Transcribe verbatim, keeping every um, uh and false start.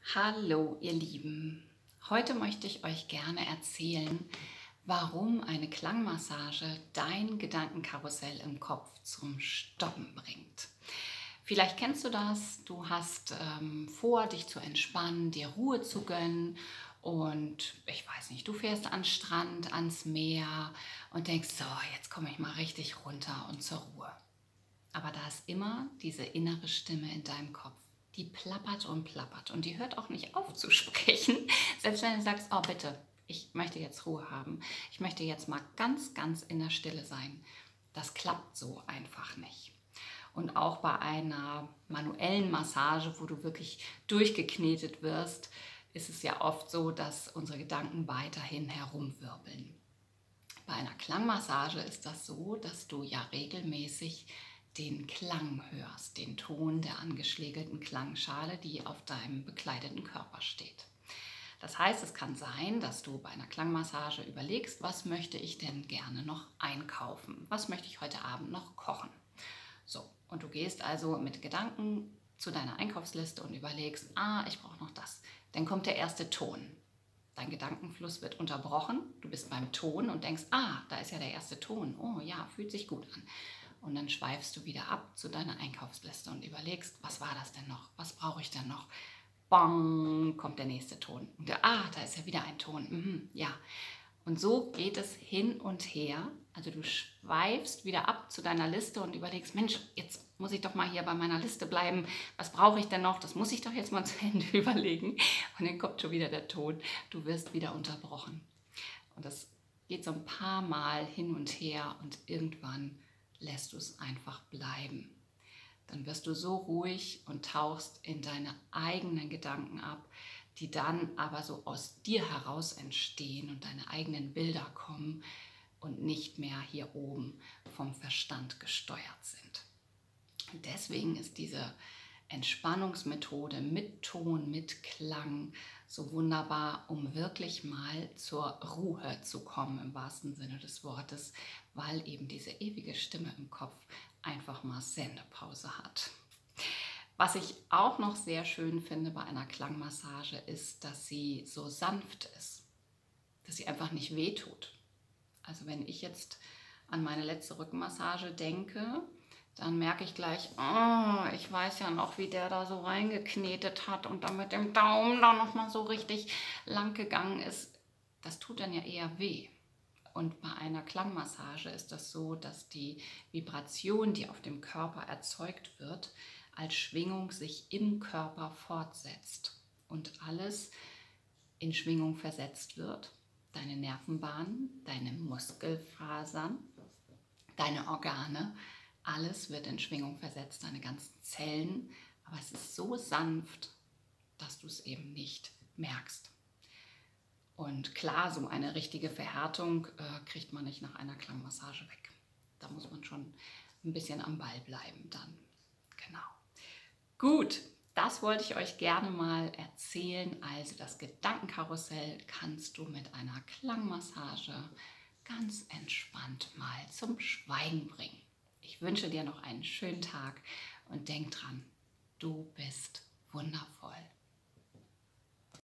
Hallo, ihr Lieben. Heute möchte ich euch gerne erzählen, warum eine Klangmassage dein Gedankenkarussell im Kopf zum Stoppen bringt. Vielleicht kennst du das, du hast ähm, vor, dich zu entspannen, dir Ruhe zu gönnen und ich weiß nicht, du fährst an den Strand, ans Meer und denkst, so, jetzt komme ich mal richtig runter und zur Ruhe. Aber da ist immer diese innere Stimme in deinem Kopf. Die plappert und plappert und die hört auch nicht auf zu sprechen. Selbst wenn du sagst, oh bitte, ich möchte jetzt Ruhe haben. Ich möchte jetzt mal ganz, ganz in der Stille sein. Das klappt so einfach nicht. Und auch bei einer manuellen Massage, wo du wirklich durchgeknetet wirst, ist es ja oft so, dass unsere Gedanken weiterhin herumwirbeln. Bei einer Klangmassage ist das so, dass du ja regelmäßig den Klang hörst, den Ton der angeschlägelten Klangschale, die auf deinem bekleideten Körper steht. Das heißt, es kann sein, dass du bei einer Klangmassage überlegst, was möchte ich denn gerne noch einkaufen? Was möchte ich heute Abend noch kochen? So, und du gehst also mit Gedanken zu deiner Einkaufsliste und überlegst, ah, ich brauche noch das. Dann kommt der erste Ton. Dein Gedankenfluss wird unterbrochen, du bist beim Ton und denkst, ah, da ist ja der erste Ton. Oh ja, fühlt sich gut an. Und dann schweifst du wieder ab zu deiner Einkaufsliste und überlegst, was war das denn noch? Was brauche ich denn noch? Bong, kommt der nächste Ton. Und der, ah, da ist ja wieder ein Ton. Mhm, ja. Und so geht es hin und her. Also du schweifst wieder ab zu deiner Liste und überlegst, Mensch, jetzt muss ich doch mal hier bei meiner Liste bleiben. Was brauche ich denn noch? Das muss ich doch jetzt mal zu Ende überlegen. Und dann kommt schon wieder der Ton. Du wirst wieder unterbrochen. Und das geht so ein paar Mal hin und her und irgendwann lässt du es einfach bleiben. Dann wirst du so ruhig und tauchst in deine eigenen Gedanken ab, die dann aber so aus dir heraus entstehen und deine eigenen Bilder kommen und nicht mehr hier oben vom Verstand gesteuert sind. Und deswegen ist diese Entspannungsmethode mit Ton, mit Klang so wunderbar, um wirklich mal zur Ruhe zu kommen, im wahrsten Sinne des Wortes, weil eben diese ewige Stimme im Kopf einfach mal Sendepause hat. Was ich auch noch sehr schön finde bei einer Klangmassage ist, dass sie so sanft ist, dass sie einfach nicht wehtut. Also wenn ich jetzt an meine letzte Rückenmassage denke, dann merke ich gleich, oh, ich weiß ja noch, wie der da so reingeknetet hat und dann mit dem Daumen da nochmal so richtig lang gegangen ist. Das tut dann ja eher weh. Und bei einer Klangmassage ist das so, dass die Vibration, die auf dem Körper erzeugt wird, als Schwingung sich im Körper fortsetzt und alles in Schwingung versetzt wird. Deine Nervenbahnen, deine Muskelfasern, deine Organe, alles wird in Schwingung versetzt, deine ganzen Zellen, aber es ist so sanft, dass du es eben nicht merkst. Und klar, so eine richtige Verhärtung äh, kriegt man nicht nach einer Klangmassage weg. Da muss man schon ein bisschen am Ball bleiben dann. Genau. Gut, das wollte ich euch gerne mal erzählen. Also das Gedankenkarussell kannst du mit einer Klangmassage ganz entspannt mal zum Schweigen bringen. Ich wünsche dir noch einen schönen Tag und denk dran, du bist wundervoll.